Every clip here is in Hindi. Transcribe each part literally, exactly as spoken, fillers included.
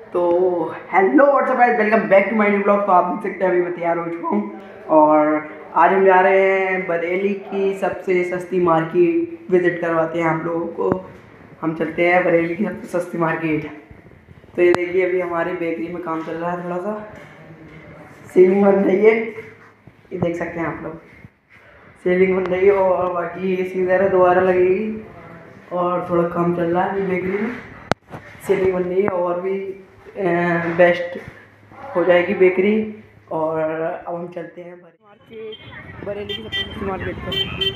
तो hello what's up guys, welcome back to my new blog. तो आप देख सकते हैं अभी मैं तैयार हो चुका हूँ और आज हम जा रहे हैं बरेली की सबसे सस्ती मार्केट विजिट करवाते हैं आप लोगों को। हम चलते हैं बरेली की सबसे सस्ती मार्केट। तो ये देखिए अभी हमारी बेकरी में काम चल रहा है, थोड़ा सा सीलिंग बन रही है, ये देख सकते हैं आप लोग। सीलिंग बन रही है और बाकी ए सी वगैरह दोबारा लगेगी और थोड़ा काम चल रहा है बेकरी में। सीलिंग बन रही है और भी बेस्ट हो जाएगी बेकरी। और अब हम चलते हैं मार्केट, बरेली की सबसे बड़ी मार्केट पर।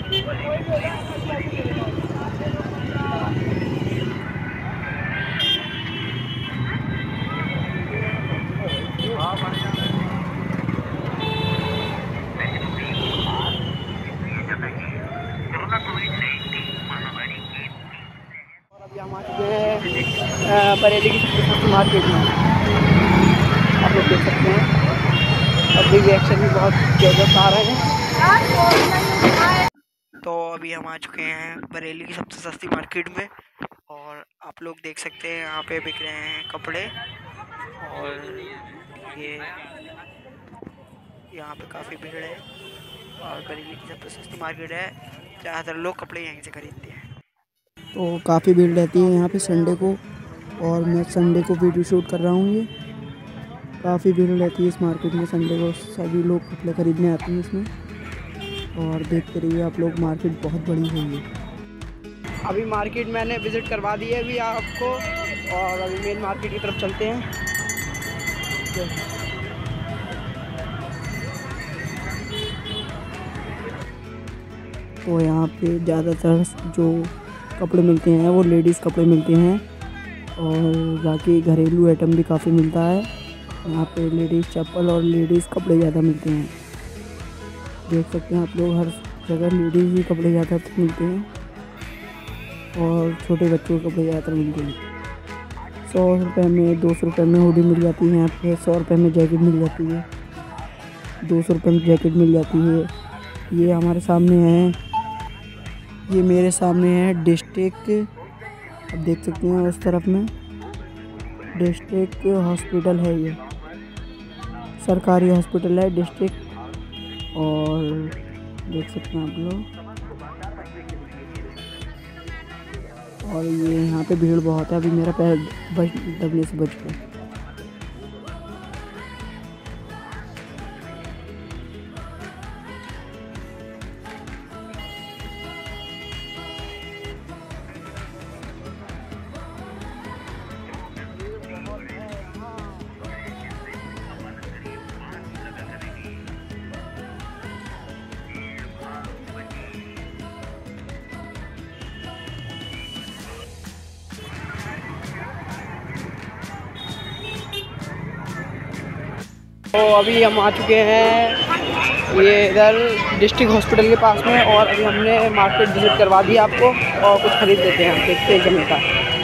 और अभी हम आ चुके हैं बरेली की सबसे बड़ी मार्केट में, आप लोग देख सकते हैं। पब्लिक रिएक्शन भी बहुत ज़बरदस्त आ रहे हैं। तो अभी हम आ चुके हैं बरेली की सबसे सस्ती मार्केट में और आप लोग देख सकते हैं यहाँ पे बिक रहे हैं कपड़े। और ये यहाँ पे काफ़ी भीड़ है और बरेली की सबसे सस्ती मार्केट है, ज़्यादातर लोग कपड़े यहीं से खरीदते हैं। तो काफ़ी भीड़ रहती है यहाँ पे संडे को, और मैं संडे को वीडियो शूट कर रहा हूँ। ये काफ़ी भीड़ रहती है इस मार्केट में संडे को, सभी लोग कपड़े खरीदने आते हैं इसमें। और देखते रहिए आप लोग, मार्केट बहुत बड़ी हुई है। अभी मार्केट मैंने विज़िट करवा दी है अभी आपको, और अभी मेन मार्केट की तरफ चलते हैं। तो यहाँ पे ज़्यादातर जो कपड़े मिलते हैं वो लेडीज़ कपड़े मिलते हैं, और बाकी घरेलू आइटम भी काफ़ी मिलता है। यहाँ पे लेडीज़ चप्पल और लेडीज़ कपड़े ज़्यादा मिलते हैं। देख सकते हैं आप लोग, हर जगह लेडीज़ ही कपड़े ज़्यादातर मिलते हैं और छोटे बच्चों के कपड़े ज़्यादातर मिलते हैं। सौ रुपये में, दो सौ रुपये में हुडी मिल जाती है यहाँ पे, सौ रुपये में जैकेट मिल जाती है, दो सौ रुपये में जैकेट मिल जाती है। ये हमारे सामने है, ये मेरे सामने है डिस्ट्रिक्ट, आप देख सकते हैं उस तरफ में डिस्ट्रिक्ट हॉस्पिटल है। ये सरकारी हॉस्पिटल है डिस्ट्रिक्ट, और देख सकते हैं आप लोग। और ये यहाँ पे भीड़ बहुत है, अभी मेरा पैर बच दबने से बच गया। तो अभी हम आ चुके हैं ये इधर डिस्ट्रिक्ट हॉस्पिटल के पास में, और अभी हमने मार्केट विजिट करवा दी आपको और कुछ खरीद लेते हैं। हम देखते हैं जमे का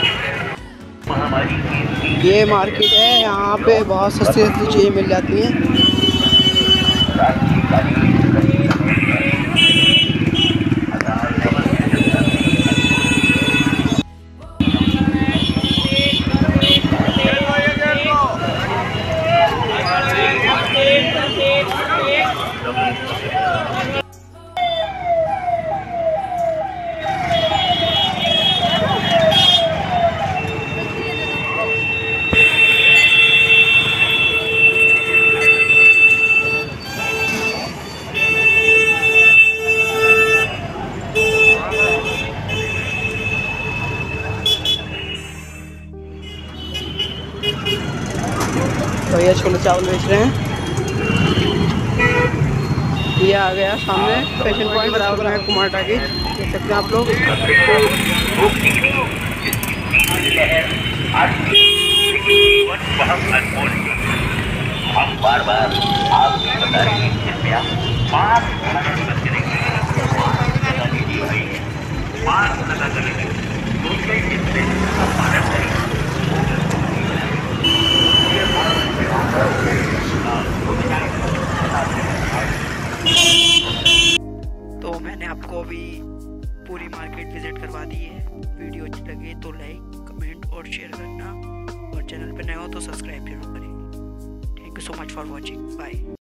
ये मार्केट है, यहाँ पे बहुत सस्ती सस्ती चीज़ें मिल जाती हैं। तो ये छोले चावल बेच रहे हैं। ये आ गया सामने फैशन पॉइंट बराबर है कुमार टाकीज, देख सकते हैं आप लोग। हम बार बार आपको बता रहे हैं कृपया मास्क लगाकर चलेंगे, मास्क लगा चलेंगे, दूसरे इससे पालन करेंगे। तो मैंने आपको अभी पूरी मार्केट विजिट करवा दी है। वीडियो अच्छी लगे तो लाइक, कमेंट और शेयर करना, और चैनल पर नए हो तो सब्सक्राइब जरूर करें। Thank you so much for watching, bye.